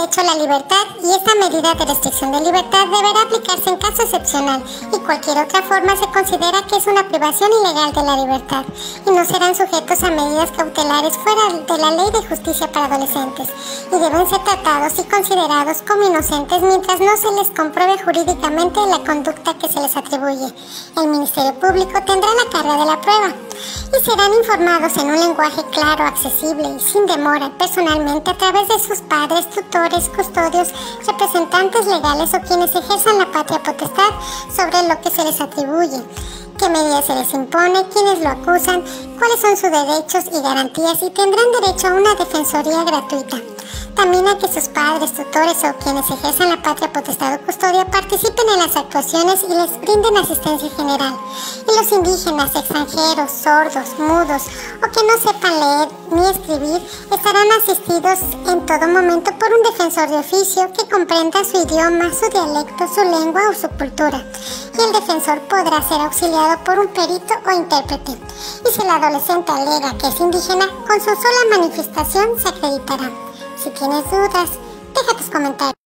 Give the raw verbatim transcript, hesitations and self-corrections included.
derecho a la libertad y esta medida de restricción de libertad deberá aplicarse en caso excepcional y cualquier otra forma se considera que es una privación ilegal de la libertad y no serán sujetos a medidas cautelares fuera de la Ley de Justicia para Adolescentes y deben ser tratados y considerados como inocentes mientras no se les compruebe jurídicamente la conducta que se les atribuye. El Ministerio Público tendrá la carga de la prueba y serán informados en un lenguaje claro, accesible y sin demora personalmente a través de sus padres, tutores, custodios, representantes legales o quienes ejerzan la patria potestad sobre lo que se les atribuye, qué medidas se les impone, quiénes lo acusan, cuáles son sus derechos y garantías y tendrán derecho a una defensoría gratuita. También a que sus padres, tutores o quienes ejerzan la patria potestad o custodia participen en las actuaciones y les brinden asistencia general. Y los indígenas, extranjeros, sordos, mudos o que no sepan leer ni escribir estarán asistidos en todo momento por un defensor de oficio que comprenda su idioma, su dialecto, su lengua o su cultura. Y el defensor podrá ser auxiliado por un perito o intérprete. Y si el adolescente alega que es indígena, con su sola manifestación se acreditará. Si tienes dudas, deja tus comentarios.